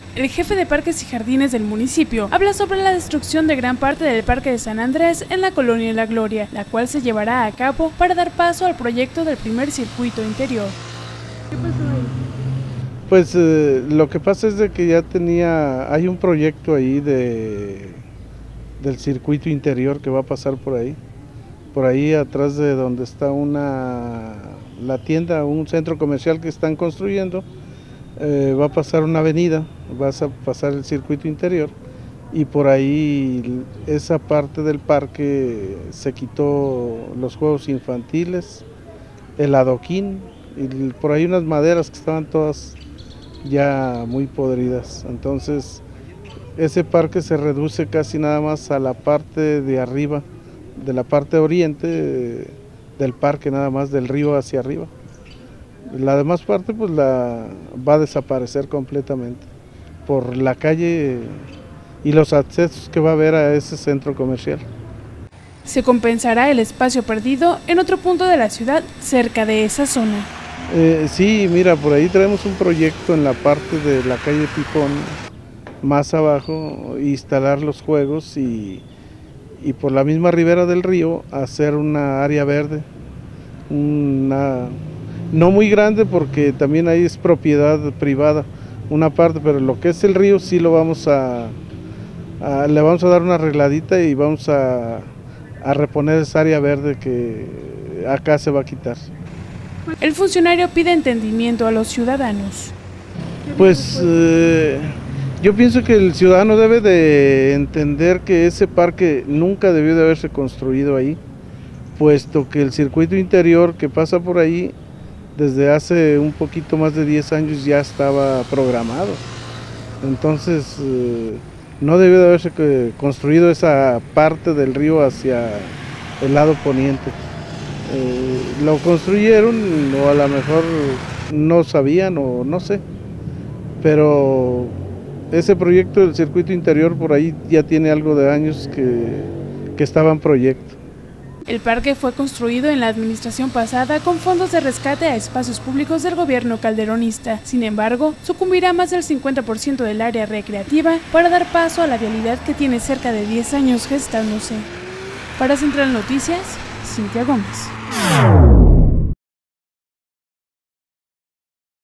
El jefe de Parques y Jardines del municipio habla sobre la destrucción de gran parte del Parque de San Andrés en la colonia La Gloria, la cual se llevará a cabo para dar paso al proyecto del primer circuito interior. ¿Qué pasó ahí? Pues lo que pasa es de que ya hay un proyecto ahí del circuito interior que va a pasar por ahí atrás de donde está la tienda, un centro comercial que están construyendo. Va a pasar una avenida, va a pasar el circuito interior y por ahí esa parte del parque se quitó los juegos infantiles, el adoquín y por ahí unas maderas que estaban todas ya muy podridas. Entonces ese parque se reduce casi nada más a la parte de arriba, de la parte oriente del parque, nada más del río hacia arriba. La demás parte pues va a desaparecer completamente por la calle y los accesos que va a haber a ese centro comercial. Se compensará el espacio perdido en otro punto de la ciudad cerca de esa zona. Sí, mira, por ahí traemos un proyecto en la parte de la calle Pipón, más abajo, instalar los juegos y por la misma ribera del río hacer una área verde, no muy grande porque también ahí es propiedad privada una parte, pero lo que es el río sí lo le vamos a dar una arregladita y vamos a reponer esa área verde que acá se va a quitar. El funcionario pide entendimiento a los ciudadanos. Pues yo pienso que el ciudadano debe de entender que ese parque nunca debió de haberse construido ahí, puesto que el circuito interior que pasa por ahí desde hace un poquito más de 10 años ya estaba programado. Entonces no debió de haberse construido esa parte del río hacia el lado poniente. Lo construyeron o a lo mejor no sabían o no sé, pero ese proyecto del circuito interior por ahí ya tiene algo de años que estaba en proyecto. El parque fue construido en la administración pasada con fondos de rescate a espacios públicos del gobierno calderonista. Sin embargo, sucumbirá más del 50% del área recreativa para dar paso a la vialidad que tiene cerca de 10 años gestándose. Para Central Noticias, Cintia Gómez.